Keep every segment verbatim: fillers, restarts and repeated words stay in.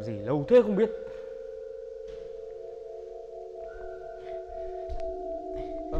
gì lâu thế không biết. Ơ,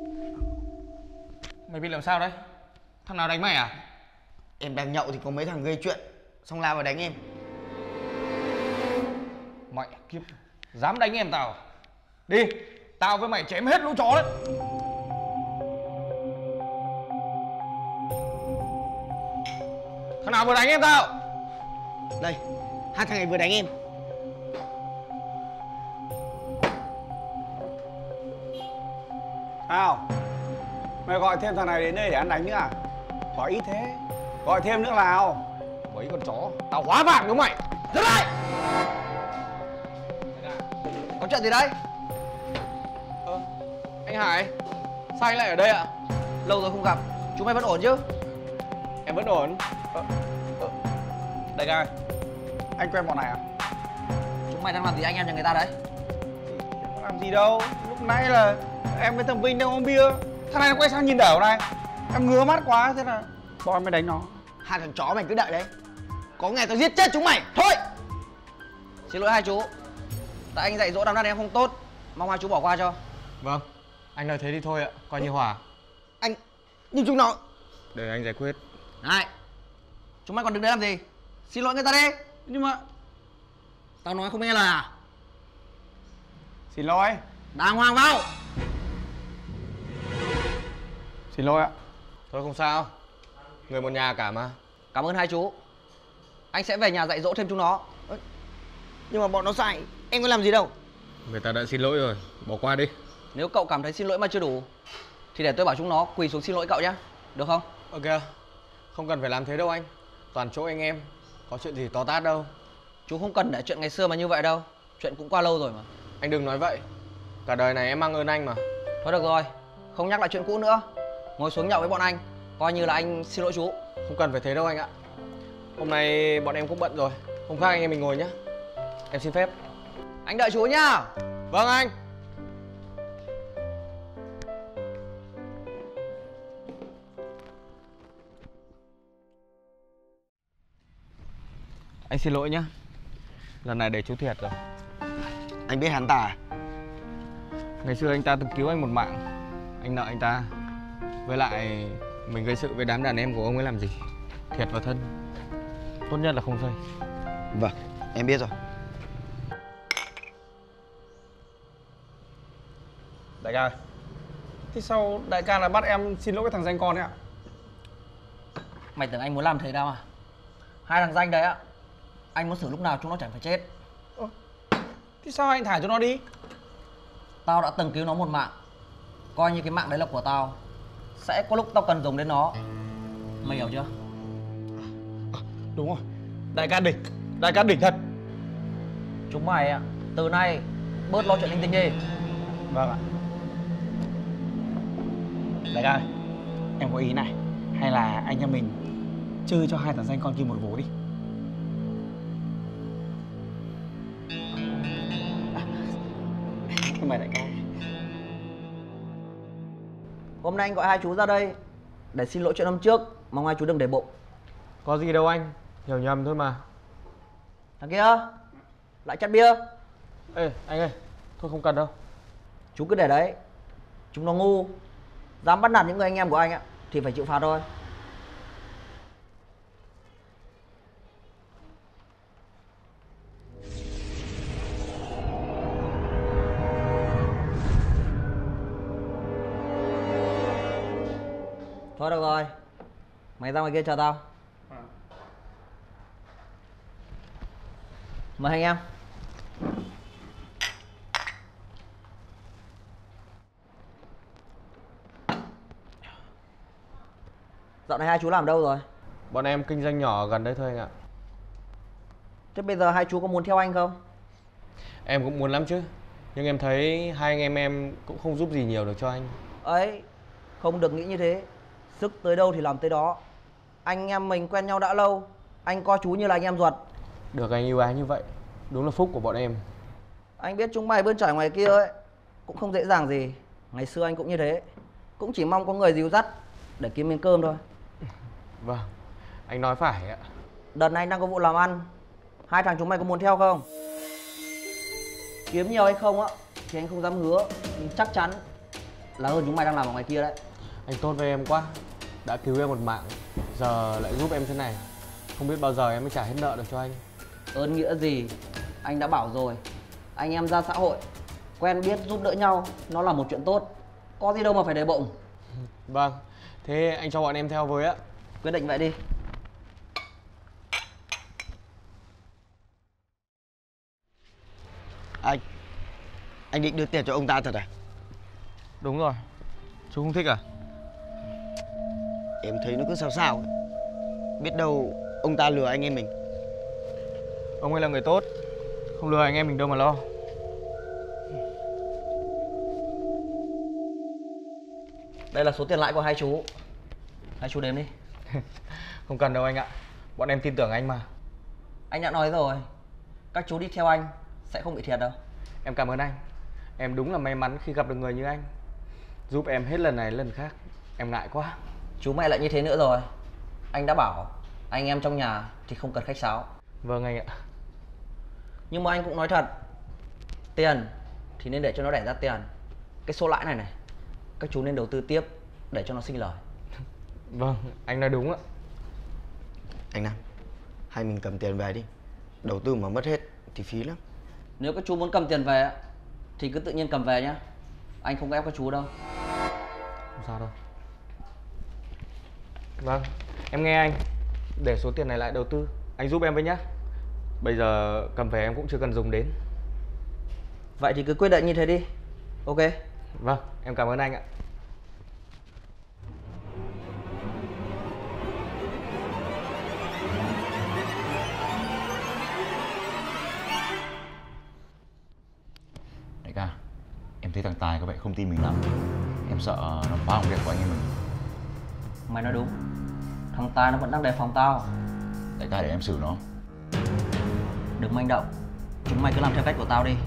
mày bị làm sao đấy? Thằng nào đánh mày à? Em đang nhậu thì có mấy thằng gây chuyện, xong lao vào đánh em. Mẹ kiếp, dám đánh em tao? Đi, tao với mày chém hết lũ chó đấy. Thằng nào vừa đánh em tao? Đây, hai thằng này vừa đánh em. Sao? Mày gọi thêm thằng này đến đây để ăn đánh nữa à? Gọi ít thế. Gọi thêm nữa nào. Mấy con chó, tao hóa vàng đúng mày. Dừng lại! Có chuyện gì đấy? Ơ, anh Hải, sao anh lại ở đây ạ? Lâu rồi không gặp, chúng mày vẫn ổn chứ? Em vẫn ổn. Ờ, ờ. Đại ca ơi, anh quen bọn này à? Chúng mày đang làm gì anh em nhà người ta đấy? Có làm gì đâu. Lúc nãy là em với thằng Vinh đang uống bia. Thằng này nó quay sang nhìn đểu này. Em ngứa mắt quá, thế là bọn em mới đánh nó. Hai thằng chó mày cứ đợi đấy. Có ngày tao giết chết chúng mày. Thôi! Xin lỗi hai chú. Tại anh dạy dỗ đám đàn em không tốt. Mong hai chú bỏ qua cho. Vâng, anh nói thế thì thôi ạ, coi như hòa. Anh... nhưng chúng nó... Để anh giải quyết. Này! Chúng mày còn đứng đấy làm gì? Xin lỗi người ta đi. Nhưng mà... Tao nói không nghe lời à? Xin lỗi. Đàng hoàng vào! Xin lỗi ạ. Thôi không sao, người một nhà cả mà. Cảm ơn hai chú. Anh sẽ về nhà dạy dỗ thêm chúng nó. Nhưng mà bọn nó sai, em có làm gì đâu. Người ta đã xin lỗi rồi, bỏ qua đi. Nếu cậu cảm thấy xin lỗi mà chưa đủ thì để tôi bảo chúng nó quỳ xuống xin lỗi cậu nhé. Được không? Ok, không cần phải làm thế đâu anh. Toàn chỗ anh em, có chuyện gì to tát đâu. Chú không cần để chuyện ngày xưa mà như vậy đâu. Chuyện cũng qua lâu rồi mà. Anh đừng nói vậy, cả đời này em mang ơn anh mà. Thôi được rồi, không nhắc lại chuyện cũ nữa. Ngồi xuống nhậu với bọn anh, coi như là anh xin lỗi chú. Không cần phải thế đâu anh ạ. Hôm nay bọn em cũng bận rồi, hôm khác anh em mình ngồi nhá. Em xin phép. Anh đợi chú nhá. Vâng anh. Anh xin lỗi nhá, lần này để chú thiệt rồi. Anh biết hắn ta à? Ngày xưa anh ta từng cứu anh một mạng, anh nợ anh ta. Với lại mình gây sự với đám đàn em của ông ấy làm gì, thiệt vào thân. Tốt nhất là không xây. Vâng, em biết rồi. Đại ca, thế sao đại ca lại bắt em xin lỗi cái thằng danh con ấy ạ? Mày tưởng anh muốn làm thế đâu à? Hai thằng danh đấy ạ, anh muốn xử lúc nào chúng nó chẳng phải chết. Ơ, thế sao anh thả cho nó đi? Tao đã từng cứu nó một mạng. Coi như cái mạng đấy là của tao. Sẽ có lúc tao cần dùng đến nó. Mày hiểu chưa? À, đúng rồi, đại ca đỉnh, đại ca đỉnh thật. Chúng mày ạ, từ nay bớt lo chuyện linh tinh đi. Vâng ạ. Đại ca ơi, em có ý này. Hay là anh em mình chơi cho hai thằng danh con kia một vố đi. À, nhưng mà đại ca, Hôm nay anh gọi hai chú ra đây để xin lỗi chuyện hôm trước. Mong hai chú đừng để bụng. Có gì đâu anh, hiểu nhầm thôi mà. Thằng kia lại chặt bia. Ê anh ơi, thôi không cần đâu. Chú cứ để đấy. Chúng nó ngu, dám bắt nạt những người anh em của anh ạ thì phải chịu phạt thôi. Thôi được rồi, mày ra ngoài kia chờ tao. à. Mời anh em. Dạo này hai chú làm đâu rồi? Bọn em kinh doanh nhỏ ở gần đây thôi anh ạ. Thế bây giờ hai chú có muốn theo anh không? Em cũng muốn lắm chứ, nhưng em thấy hai anh em em cũng không giúp gì nhiều được cho anh. Ấy, không được nghĩ như thế. Sức tới đâu thì làm tới đó. Anh em mình quen nhau đã lâu, anh coi chú như là anh em ruột. Được anh yêu ái như vậy, đúng là phúc của bọn em. Anh biết chúng mày bươn trải ngoài kia ấy cũng không dễ dàng gì. Ngày xưa anh cũng như thế, cũng chỉ mong có người dìu dắt để kiếm miếng cơm thôi. Vâng, anh nói phải ạ. Đợt này anh đang có vụ làm ăn, Hai thằng chúng mày có muốn theo không? Kiếm nhiều hay không á thì anh không dám hứa, nhưng chắc chắn là hơn chúng mày đang làm ở ngoài kia đấy. Anh tốt với em quá, đã cứu em một mạng, giờ lại giúp em thế này. Không biết bao giờ em mới trả hết nợ được cho anh. Ơn nghĩa gì, anh đã bảo rồi, anh em ra xã hội quen biết giúp đỡ nhau, nó là một chuyện tốt, có gì đâu mà phải để bụng. Vâng, thế anh cho bọn em theo với ạ. Quyết định vậy đi. Anh Anh định đưa tiền cho ông ta thật à? Đúng rồi, chú không thích à? Em thấy nó cứ sao sao ấy. Biết đâu ông ta lừa anh em mình. Ông ấy là người tốt, không lừa anh em mình đâu mà lo. Đây là số tiền lãi của hai chú. Hai chú đếm đi. Không cần đâu anh ạ, bọn em tin tưởng anh mà. Anh đã nói rồi, các chú đi theo anh sẽ không bị thiệt đâu. Em cảm ơn anh. Em đúng là may mắn khi gặp được người như anh, giúp em hết lần này lần khác. Em ngại quá. Chú mày lại như thế nữa rồi. Anh đã bảo anh em trong nhà thì không cần khách sáo. Vâng anh ạ. Nhưng mà anh cũng nói thật, tiền thì nên để cho nó đẻ ra tiền. Cái số lãi này này, các chú nên đầu tư tiếp để cho nó sinh lời. Vâng, anh nói đúng ạ. Anh Nam, hay mình cầm tiền về đi. Đầu tư mà mất hết thì phí lắm. Nếu các chú muốn cầm tiền về thì cứ tự nhiên cầm về nhá. Anh không ép các chú đâu. Không sao đâu. Vâng, em nghe anh. Để số tiền này lại đầu tư, anh giúp em với nhá. Bây giờ cầm về em cũng chưa cần dùng đến. Vậy thì cứ quyết định như thế đi. Ok. Vâng, em cảm ơn anh ạ. Đại ca, em thấy thằng Tài có vẻ không tin mình lắm. Em sợ nó phá hỏng việc của anh em mình. Mày nói đúng, thằng Tài nó vẫn đang đề phòng tao. Đại ca để em xử nó. Đừng manh động, chúng mày cứ làm theo cách của tao đi.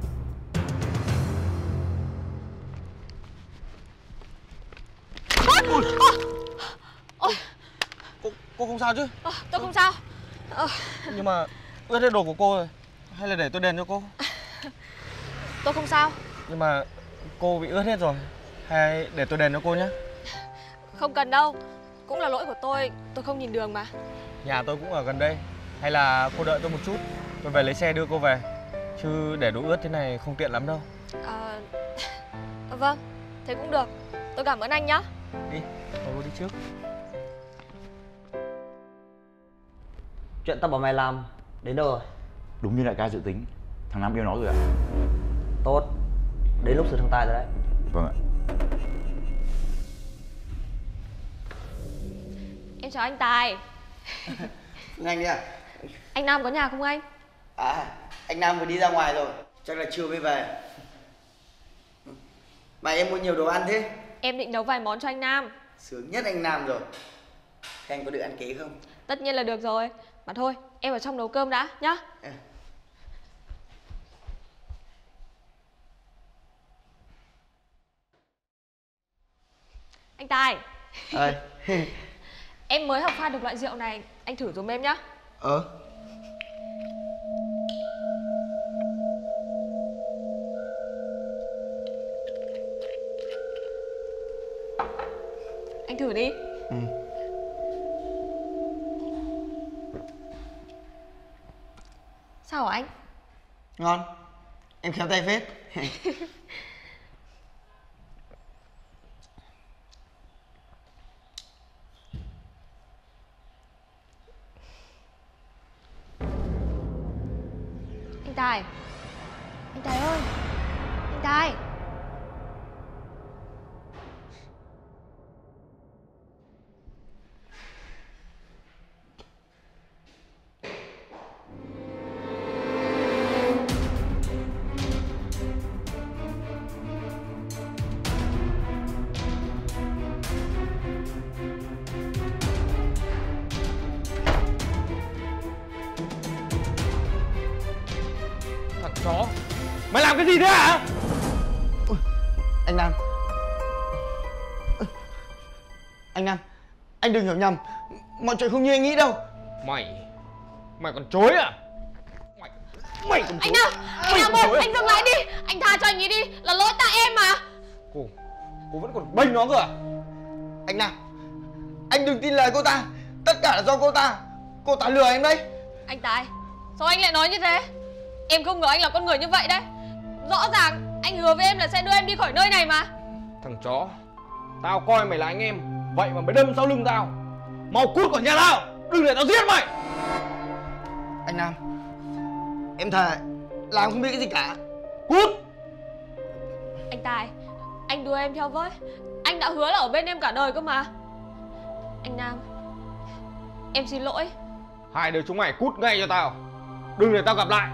Ôi, cô, cô không sao chứ? À, tôi không sao. À, Nhưng mà ướt hết đồ của cô rồi. Hay là để tôi đền cho cô? tôi không sao. Nhưng mà cô bị ướt hết rồi. Hay để tôi đền cho cô nhé? Không cần đâu, cũng là lỗi của tôi, tôi không nhìn đường mà. Nhà tôi cũng ở gần đây. Hay là cô đợi tôi một chút, tôi về lấy xe đưa cô về. Chứ để đồ ướt thế này không tiện lắm đâu. À, vâng, thế cũng được. Tôi cảm ơn anh nhá. Đi, tôi đi trước. Chuyện tao bảo mày làm đến đâu rồi? Đúng như đại ca dự tính, thằng Nam yêu nó rồi ạ. Tốt, đến lúc xử thằng Tài rồi đấy. Vâng ạ. Em chào anh Tài. Anh đi à? Anh Nam có nhà không anh? À, anh Nam vừa đi ra ngoài rồi. Chắc là chưa mới về. Mà em mua nhiều đồ ăn thế? Em định nấu vài món cho anh Nam. Sướng nhất anh Nam rồi. Thế anh có được ăn kế không? Tất nhiên là được rồi. Mà thôi, em ở trong nấu cơm đã nhá. À. Anh Tài. Ơi. Em mới học pha được loại rượu này, anh thử giùm em nhá. Ờ. Anh thử đi. Ừ. Sao hả anh? Ngon. Em khéo tay phết. Anh Tài. Anh Tài ơi. Anh Tài. Chó, mày làm cái gì thế hả? Ôi, anh Nam. Anh Nam, anh đừng hiểu nhầm. Mọi chuyện không như anh nghĩ đâu. Mày, mày còn chối à? Mày cầm Anh chối. Nam, anh Nam ơi, anh dừng lại đi. Anh tha cho anh ấy đi, là lỗi tại em mà. Cô, cô vẫn còn bênh nó cơ à? Anh Nam, anh đừng tin lời cô ta. Tất cả là do cô ta. Cô ta lừa em đấy. Anh Tài, sao anh lại nói như thế? Em không ngờ anh là con người như vậy đấy. Rõ ràng anh hứa với em là sẽ đưa em đi khỏi nơi này mà. Thằng chó, tao coi mày là anh em, vậy mà mày đâm sau lưng tao. Mau cút khỏi nhà tao, đừng để tao giết mày. Anh Nam, em thề là em không biết cái gì cả. Cút. Anh Tài, anh đưa em theo với. Anh đã hứa là ở bên em cả đời cơ mà. Anh Nam, em xin lỗi. Hai đứa chúng mày cút ngay cho tao, đừng để tao gặp lại.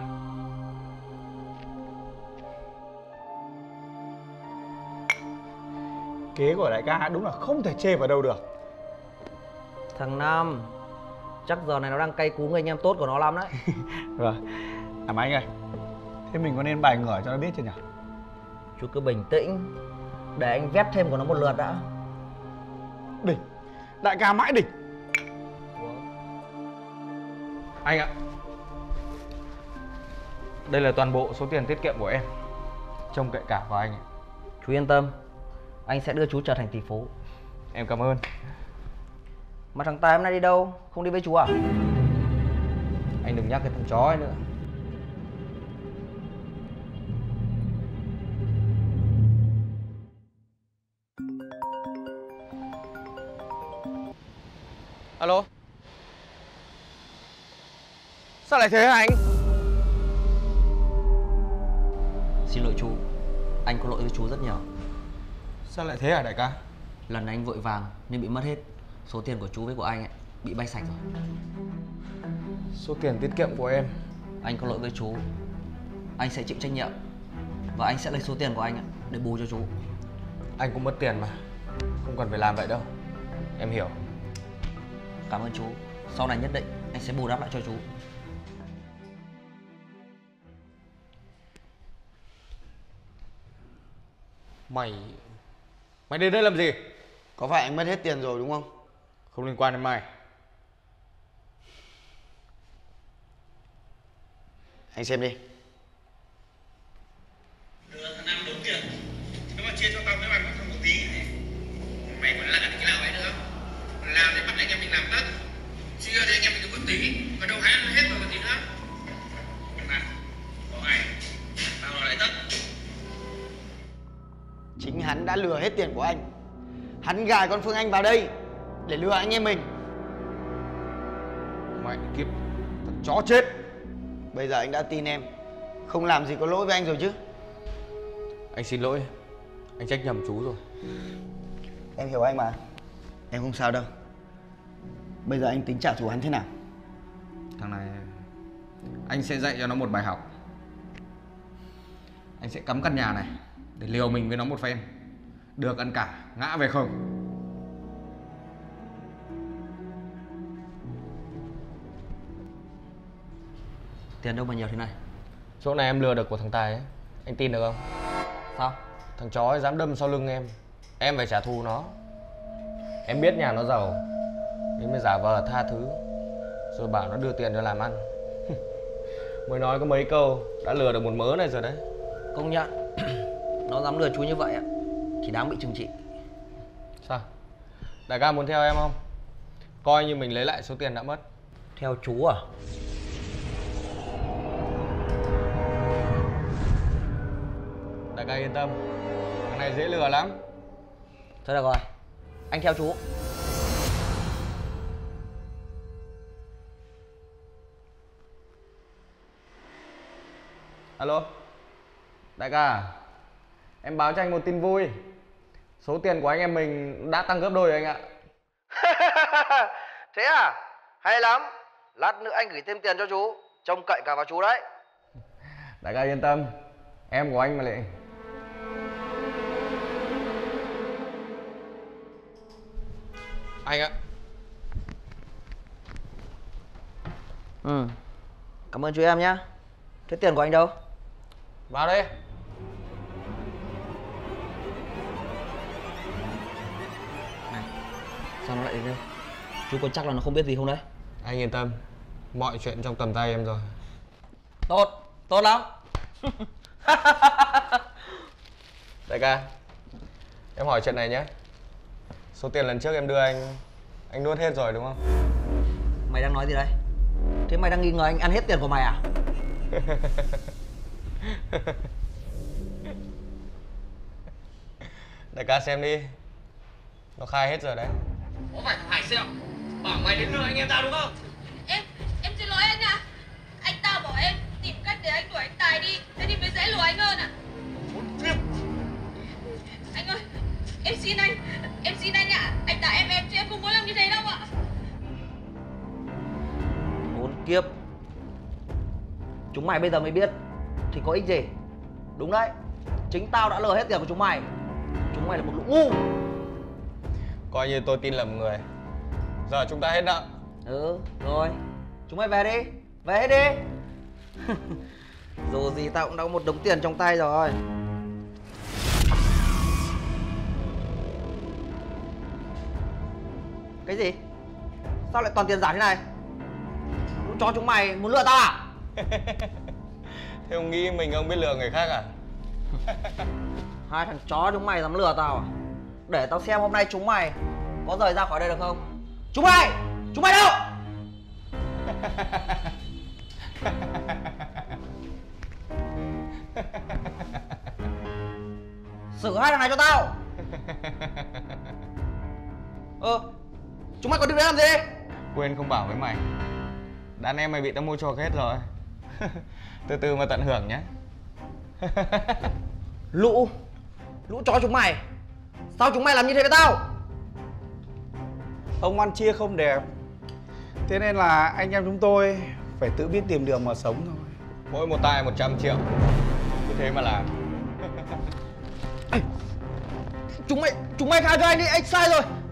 Kế của đại ca đúng là không thể chê vào đâu được. Thằng Nam, chắc giờ này nó đang cay cú người anh em tốt của nó lắm đấy. Vâng. À mà anh ơi, thế mình có nên bài ngửa cho nó biết chưa nhỉ? Chú cứ bình tĩnh, để anh vét thêm của nó một lượt đã. Đỉnh, đại ca mãi đỉnh. Anh ạ, đây là toàn bộ số tiền tiết kiệm của em, trông cậy cả vào anh ạ. Chú yên tâm, anh sẽ đưa chú trở thành tỷ phú. Em cảm ơn. Mà thằng Tài hôm nay đi đâu? Không đi với chú à? Anh đừng nhắc cái thằng chó ấy nữa. Alo. Sao lại thế hả anh? Xin lỗi chú, anh có lỗi với chú rất nhiều. Sao lại thế hả đại ca? Lần này anh vội vàng nên bị mất hết. Số tiền của chú với của anh ấy bị bay sạch rồi. Số tiền tiết kiệm của em. Anh có lỗi với chú, anh sẽ chịu trách nhiệm. Và anh sẽ lấy số tiền của anh ấy để bù cho chú. Anh cũng mất tiền mà, không cần phải làm vậy đâu. Em hiểu. Cảm ơn chú, sau này nhất định anh sẽ bù đắp lại cho chú. Mày... Mày đến đây làm gì? Có phải anh mất hết tiền rồi đúng không? Không liên quan đến mày. Anh xem đi. Đưa thằng Nam đúng tiền. Nếu mà chia cho tao mấy bài mất một tí này. Mày còn lạ cái nào ấy nữa. Làm thì bắt anh em mình làm tất. Chia thì anh em mình được một tí. Còn đâu hãng hết rồi còn gì nữa. Này, có ngày tao nói lại tất. Chính hắn đã lừa hết tiền của anh. Hắn gài con Phương Anh vào đây để lừa anh em mình. Mày kiếp, thằng chó chết. Bây giờ anh đã tin em, không làm gì có lỗi với anh rồi chứ. Anh xin lỗi, anh trách nhầm chú rồi. Em hiểu anh mà. Em không sao đâu. Bây giờ anh tính trả thù hắn thế nào? Thằng này, anh sẽ dạy cho nó một bài học. Anh sẽ cắm căn nhà này để liều mình với nó một phen. Được ăn cả, ngã về không. Tiền đâu mà nhiều thế này? Chỗ này em lừa được của thằng Tài ấy. Anh tin được không? Sao? Thằng chó ấy dám đâm sau lưng em. Em phải trả thù nó. Em biết nhà nó giàu nên mới giả vờ tha thứ, rồi bảo nó đưa tiền cho làm ăn. Mới nói có mấy câu đã lừa được một mớ này rồi đấy. Công nhận nó dám lừa chú như vậy thì đáng bị trừng trị. Sao? Đại ca muốn theo em không? Coi như mình lấy lại số tiền đã mất. Theo chú à? Đại ca yên tâm, thằng này dễ lừa lắm. Thôi được rồi, anh theo chú. Alo. Đại ca, em báo cho anh một tin vui. Số tiền của anh em mình đã tăng gấp đôi rồi anh ạ. Thế à? Hay lắm. Lát nữa anh gửi thêm tiền cho chú. Trông cậy cả vào chú đấy. Đại ca yên tâm, em của anh mà lại. Anh ạ. Ừ, cảm ơn chú em nhá. Thế tiền của anh đâu? Vào đây. Này, sao nó lại đến đây? Chú có chắc là nó không biết gì không đấy? Anh yên tâm, mọi chuyện trong tầm tay em rồi. Tốt, Tốt lắm. Đại ca, em hỏi chuyện này nhé. Số tiền lần trước em đưa anh, anh nuốt hết rồi đúng không? Mày đang nói gì đấy? Thế mày đang nghi ngờ anh ăn hết tiền của mày à? Đại ca xem đi, nó khai hết rồi đấy. Có phải Hải Sẹo bảo mày đến lừa anh em tao đúng không? Em, em xin lỗi anh ạ. Anh ta bảo em tìm cách để anh đuổi anh Tài đi, thế thì mới dễ lừa anh hơn ạ. Anh ơi, em xin anh, em xin anh ạ. Anh ta em em chứ em không muốn làm như thế đâu ạ. Khốn kiếp. Chúng mày bây giờ mới biết thì có ích gì? Đúng đấy, chính tao đã lừa hết tiền của chúng mày. Chúng mày là một lũ ngu. Coi như tôi tin lầm người. Giờ chúng ta hết nợ. Ừ, rồi. Chúng mày về đi. Về hết đi. Dù gì tao cũng đã có một đống tiền trong tay rồi. Cái gì? Sao lại toàn tiền giả thế này? Lũ chó chúng mày muốn lừa tao à? Thế ông nghĩ mình ông biết lừa người khác à? Hai thằng chó chúng mày dám lừa tao à? Để tao xem hôm nay chúng mày có rời ra khỏi đây được không? Chúng mày! Chúng mày đâu? Xử hai thằng này cho tao. Ờ, chúng mày còn đứng đấy làm gì? Quên không bảo với mày, đàn em mày bị tao mua chuộc hết rồi. Từ từ mà tận hưởng nhé. Lũ Lũ chó chúng mày, sao chúng mày làm như thế với tao? Ông ăn chia không đẹp, thế nên là anh em chúng tôi phải tự biết tìm đường mà sống thôi. Mỗi một tay một trăm triệu, cứ thế mà làm. Chúng mày Chúng mày khai cho anh đi, anh sai rồi.